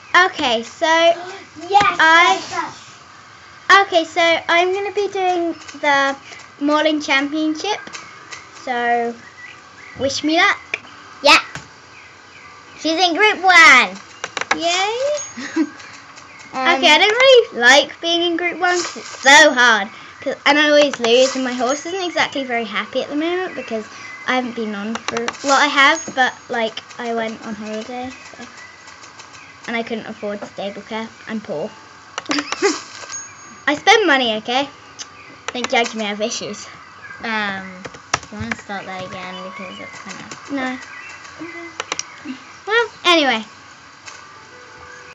Okay, so Yes. okay, so I'm gonna be doing the Moorland Championship. So wish me luck. Yeah. She's in group 1. Yay! Okay, I don't really like being in group 1 because it's so hard. And I always lose, and my horse isn't exactly very happy at the moment because I haven't been on for. Well, I have, but like I went on holiday, so, and I couldn't afford stable care. I'm poor. I spend money, okay? Don't judge me. I have issues. You want to start that again because it's kind of... No. Well, anyway.